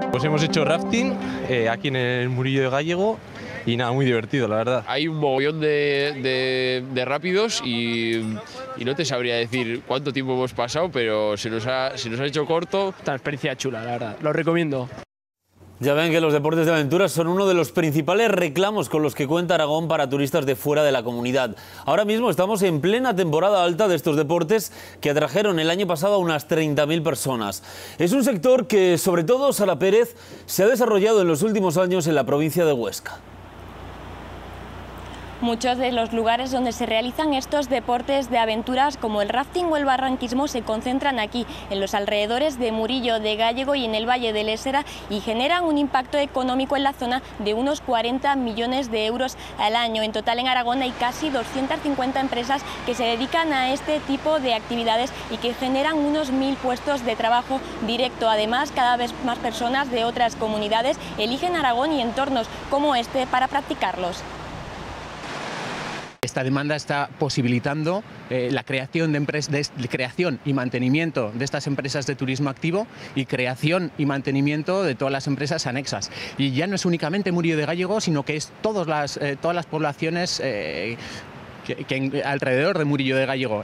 Pues hemos hecho rafting aquí en el Murillo de Gállego y nada, muy divertido, la verdad. Hay un mogollón de rápidos y no te sabría decir cuánto tiempo hemos pasado, pero se nos ha hecho corto. Una experiencia chula, la verdad. Lo recomiendo. Ya ven que los deportes de aventura son uno de los principales reclamos con los que cuenta Aragón para turistas de fuera de la comunidad. Ahora mismo estamos en plena temporada alta de estos deportes que atrajeron el año pasado a unas 30.000 personas. Es un sector que, sobre todo, Sara Pérez, se ha desarrollado en los últimos años en la provincia de Huesca. Muchos de los lugares donde se realizan estos deportes de aventuras como el rafting o el barranquismo se concentran aquí, en los alrededores de Murillo de Gállego y en el Valle de Lésera, y generan un impacto económico en la zona de unos 40 millones de euros al año. En total en Aragón hay casi 250 empresas que se dedican a este tipo de actividades y que generan unos 1000 puestos de trabajo directo. Además, cada vez más personas de otras comunidades eligen Aragón y entornos como este para practicarlos. Esta demanda está posibilitando la creación de creación y mantenimiento de estas empresas de turismo activo y creación y mantenimiento de todas las empresas anexas. Y ya no es únicamente Murillo de Gállego, sino que es todas las poblaciones alrededor de Murillo de Gállego.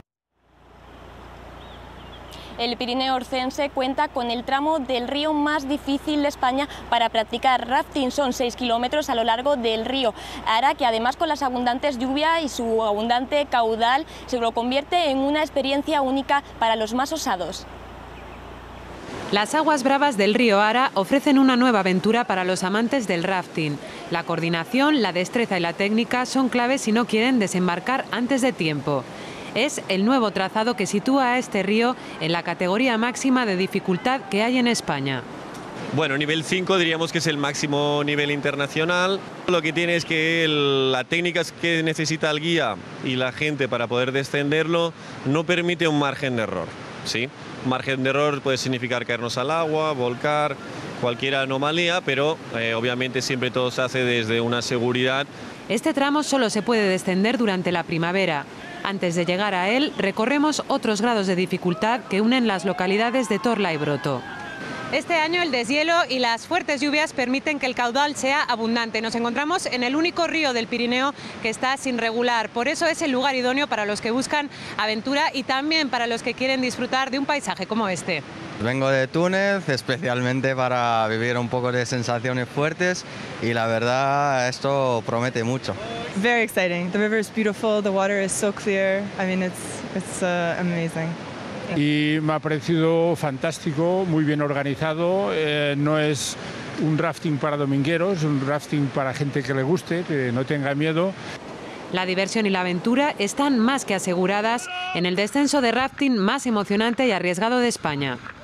El Pirineo Orcense cuenta con el tramo del río más difícil de España para practicar rafting. Son 6 kilómetros a lo largo del río Ara, que además con las abundantes lluvias y su abundante caudal se lo convierte en una experiencia única para los más osados. Las aguas bravas del río Ara ofrecen una nueva aventura para los amantes del rafting. La coordinación, la destreza y la técnica son claves si no quieren desembarcar antes de tiempo. Es el nuevo trazado que sitúa a este río en la categoría máxima de dificultad que hay en España. Bueno, nivel 5 diríamos que es el máximo nivel internacional. Lo que tiene es que la técnica que necesita el guía y la gente para poder descenderlo no permite un margen de error, ¿sí? Margen de error puede significar caernos al agua, volcar, cualquier anomalía, pero obviamente siempre todo se hace desde una seguridad. Este tramo solo se puede descender durante la primavera. Antes de llegar a él, recorremos otros grados de dificultad que unen las localidades de Torla y Broto. Este año el deshielo y las fuertes lluvias permiten que el caudal sea abundante. Nos encontramos en el único río del Pirineo que está sin regular. Por eso es el lugar idóneo para los que buscan aventura y también para los que quieren disfrutar de un paisaje como este. Vengo de Túnez especialmente para vivir un poco de sensaciones fuertes y la verdad esto promete mucho. Very exciting. The river is beautiful, the water is so clear. I mean, it's amazing. Y me ha parecido fantástico, muy bien organizado. No es un rafting para domingueros, un rafting para gente que le guste, que no tenga miedo. La diversión y la aventura están más que aseguradas en el descenso de rafting más emocionante y arriesgado de España.